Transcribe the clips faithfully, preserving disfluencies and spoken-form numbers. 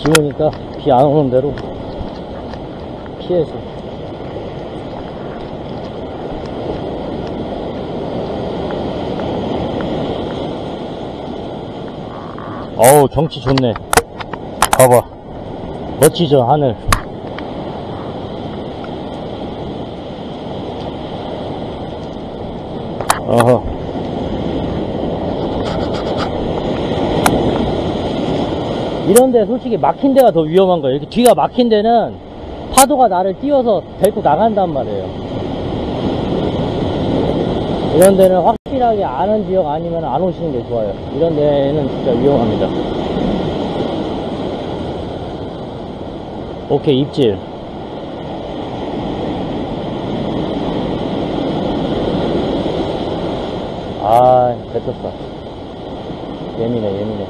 비 오니까 비 안 오는 대로 피해서. 어우, 경치 좋네. 봐봐. 멋지죠, 하늘. 어허. 이런데 솔직히 막힌 데가 더 위험한 거예요. 이렇게 뒤가 막힌 데는 파도가 나를 띄워서 데리고 나간단 말이에요. 이런 데는 확실하게 아는 지역 아니면 안 오시는 게 좋아요. 이런 데는 진짜 위험합니다. 오케이, 입질. 아, 뱉었어. 예민해, 예민해.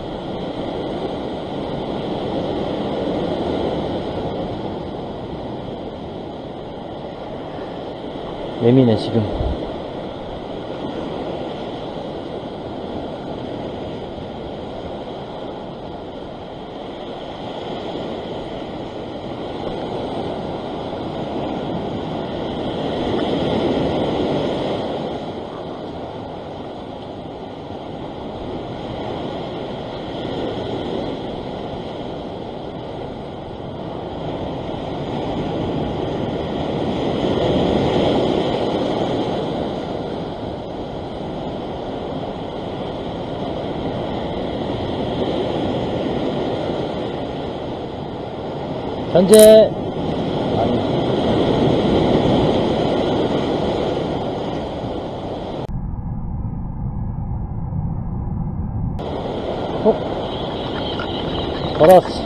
예민해, 지금. 현재 아니 톡 걸었어.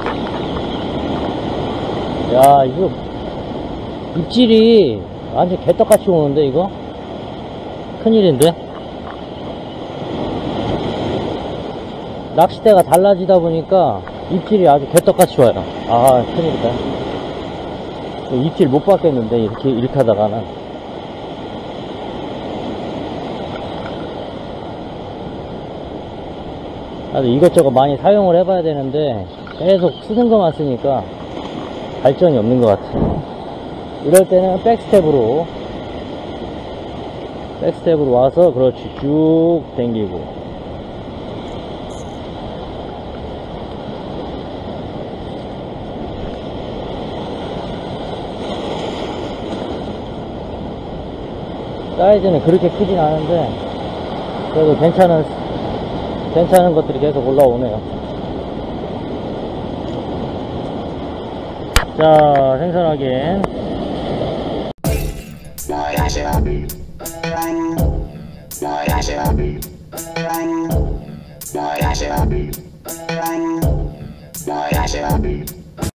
야, 이거 입질이 완전 개떡같이 오는데, 이거 큰일인데. 낚싯대가 달라지다 보니까 입질이 아주 개떡같이 와요. 아, 큰일이다. 입질 못 받겠는데, 이렇게, 이렇게 하다가는. 나도 이것저것 많이 사용을 해봐야 되는데, 계속 쓰는 것만 쓰니까 발전이 없는 것 같아. 이럴 때는 백스텝으로, 백스텝으로 와서, 그렇지, 쭉 당기고. 사이즈는 그렇게 크진 않은데 그래도 괜찮은 괜찮은 것들이 계속 올라오네요. 자, 생선 확인. 뭐야,